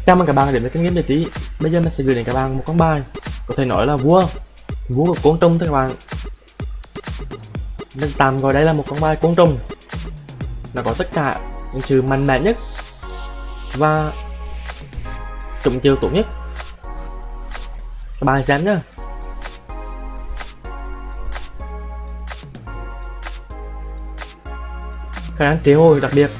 Chào mừng các bạn đến với kênh Game Giải Trí. Bây giờ mình sẽ gửi đến các bạn một con bài có thể nói là vua của côn trùng các bạn. Mình tạm gọi đây là một con bài côn trùng. Nó có tất cả những sự mạnh mẽ nhất và trùng chiều tốt nhất. Các bạn xem nhé. Khả năng triệu hồi đặc biệt,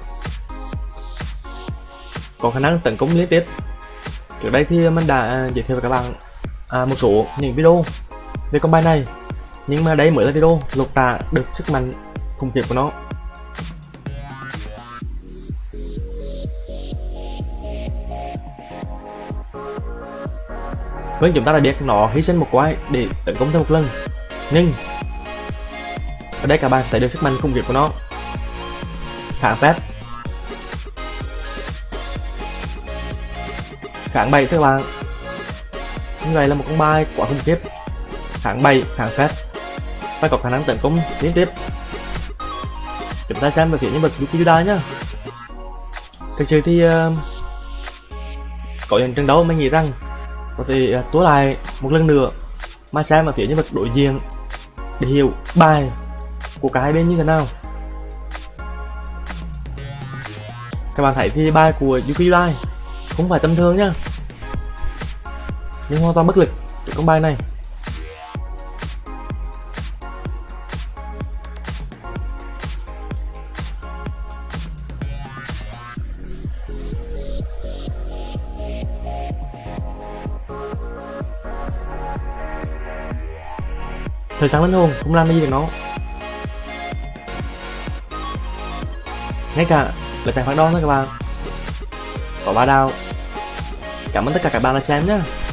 có khả năng tấn công liên tiếp. Trước đây thì mình đã giới thiệu với các bạn một số những video về con bài này, nhưng mà đây mới là video lột tả được sức mạnh khủng khiếp của nó. Vâng, chúng ta đã biết nó hy sinh một quái để tấn công thêm một lần, nhưng ở đây các bạn sẽ thấy được sức mạnh khủng khiếp của nó. Kháng phép, kháng 7 các bạn. Như vậy là một con bài quá khủng khiếp. Kháng 7, kháng phép và có khả năng tấn công liên tiếp. Chúng ta xem về phía nhân vật Yuki Yudai nhá. Thực sự thì có những trận đấu mình nghĩ rằng có thể tua lại một lần nữa mà xem ở phía nhân vật đối diện để hiểu bài của cả hai bên như thế nào. Các bạn thấy thì bài của Yuki Yudai không phải tầm thường nhá, nhưng hoàn toàn bất lực trước con bài này. Thời sáng linh hồn không làm gì được nó, ngay cả lời tài phán đo thôi các bạn. Có ba đào. Cảm ơn tất cả các bạn đã xem nhé.